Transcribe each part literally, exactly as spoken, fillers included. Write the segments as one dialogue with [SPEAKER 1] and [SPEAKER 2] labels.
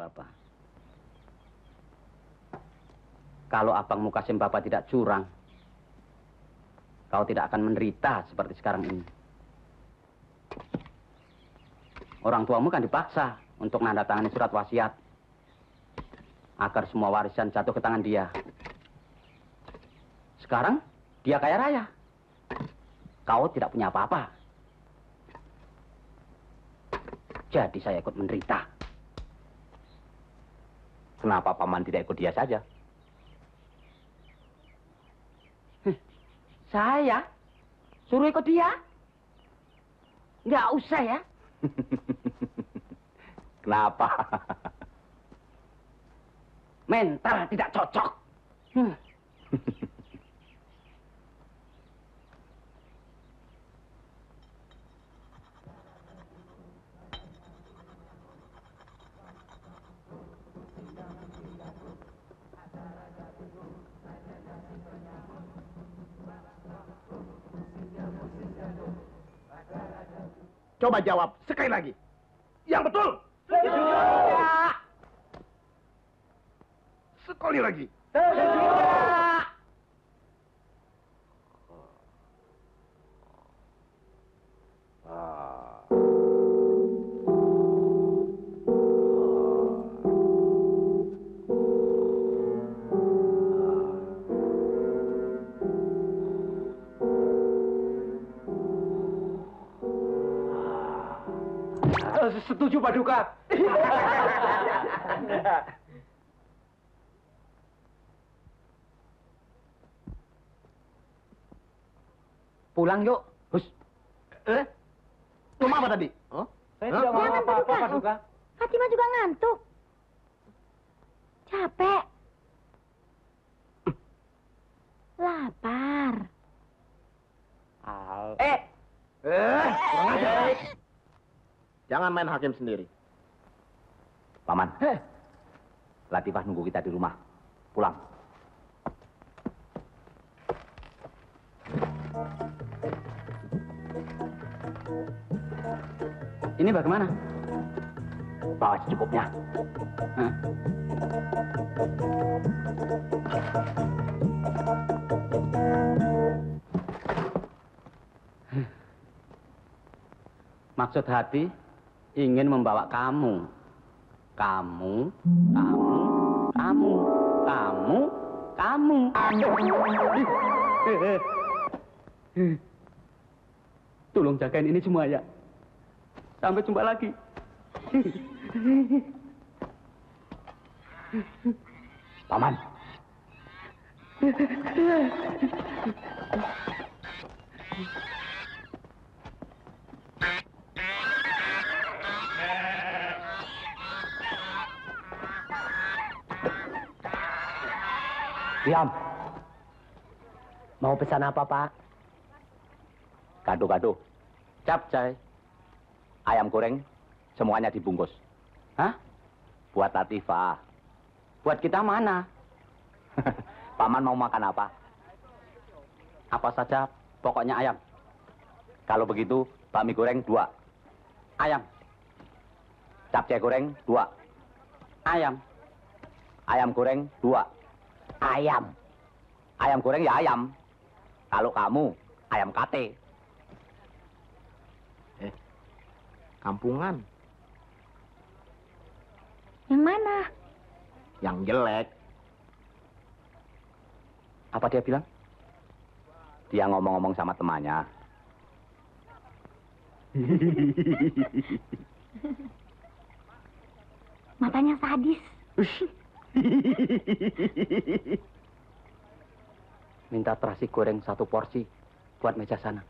[SPEAKER 1] Bapak. Kalau Abang Mukasim Bapak tidak curang, kau tidak akan menderita seperti sekarang ini. Orang tuamu kan dipaksa untuk menandatangani surat wasiat agar semua warisan jatuh ke tangan dia. Sekarang dia kaya raya. Kau tidak punya apa-apa. Jadi saya ikut menderita.
[SPEAKER 2] Kenapa Paman tidak ikut dia saja?
[SPEAKER 1] Saya? Suruh ikut dia? Nggak usah ya.
[SPEAKER 2] Kenapa?
[SPEAKER 1] Mental tidak cocok. Hmm.
[SPEAKER 3] Coba jawab sekali lagi. Yang betul.
[SPEAKER 1] Setuju.
[SPEAKER 3] Sekali lagi.
[SPEAKER 1] Setuju.
[SPEAKER 2] Setuju, Paduka.
[SPEAKER 1] Pulang yuk.
[SPEAKER 3] Hus. Eh? Cuma apa tadi? Oh?
[SPEAKER 2] Saya tidak mau apa-apa, Paduka.
[SPEAKER 4] Fatima juga ngantuk. Capek. Lapar.
[SPEAKER 2] Al.
[SPEAKER 1] Eh.
[SPEAKER 3] Eh, kurang ajar. Jangan main hakim sendiri.
[SPEAKER 2] Paman. Latifah nunggu kita di rumah. Pulang.
[SPEAKER 1] Ini bagaimana?
[SPEAKER 2] Bawa secukupnya.
[SPEAKER 1] Hah? Maksud hati ingin membawa kamu. Kamu, kamu, kamu, kamu, kamu. Tolong jagain ini semua ya. Sampai jumpa lagi.
[SPEAKER 2] Paman. Diam.
[SPEAKER 1] Mau pesan apa, Pak?
[SPEAKER 2] Gado-gado.
[SPEAKER 1] Capcay.
[SPEAKER 2] Ayam goreng. Semuanya dibungkus.
[SPEAKER 1] Hah?
[SPEAKER 2] Buat Latifah.
[SPEAKER 1] Buat kita mana?
[SPEAKER 2] Paman mau makan apa?
[SPEAKER 1] Apa saja, pokoknya ayam.
[SPEAKER 2] Kalau begitu, bakmi goreng dua.
[SPEAKER 1] Ayam.
[SPEAKER 2] Capcay goreng dua.
[SPEAKER 1] Ayam.
[SPEAKER 2] Ayam goreng dua.
[SPEAKER 1] Ayam.
[SPEAKER 2] Ayam goreng ya ayam. Kalau kamu, ayam kate.
[SPEAKER 3] Eh, kampungan.
[SPEAKER 4] Yang mana?
[SPEAKER 3] Yang jelek.
[SPEAKER 1] Apa dia bilang?
[SPEAKER 2] Dia ngomong-ngomong sama temannya.
[SPEAKER 4] Matanya sadis.
[SPEAKER 1] Minta terasi goreng satu porsi buat meja sana.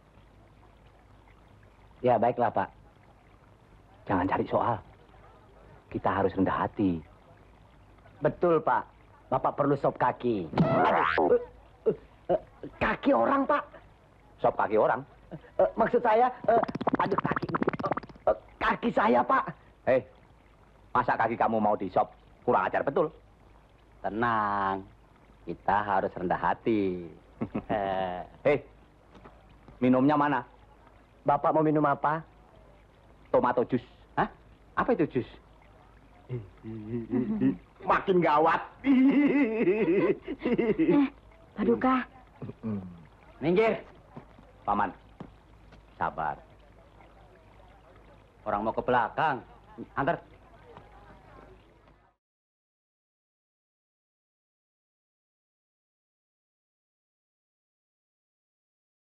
[SPEAKER 2] Ya baiklah Pak. Jangan cari soal. Kita harus rendah hati.
[SPEAKER 1] Betul Pak. Bapak perlu sop kaki. Aduh. Kaki orang Pak.
[SPEAKER 2] Sop kaki orang?
[SPEAKER 1] Uh, maksud saya, uh, aduh kaki, uh, uh, kaki saya Pak.
[SPEAKER 2] Hei, masa kaki kamu mau di sop? Kurang ajar betul.
[SPEAKER 1] Tenang, kita harus rendah hati.
[SPEAKER 2] Hei, minumnya mana?
[SPEAKER 1] Bapak mau minum apa?
[SPEAKER 2] Tomato jus.
[SPEAKER 1] Hah? Apa itu jus?
[SPEAKER 3] Makin gawat.
[SPEAKER 4] Eh, Paduka.
[SPEAKER 1] Minggir. Paman. Sabar. Orang mau ke belakang. Antar.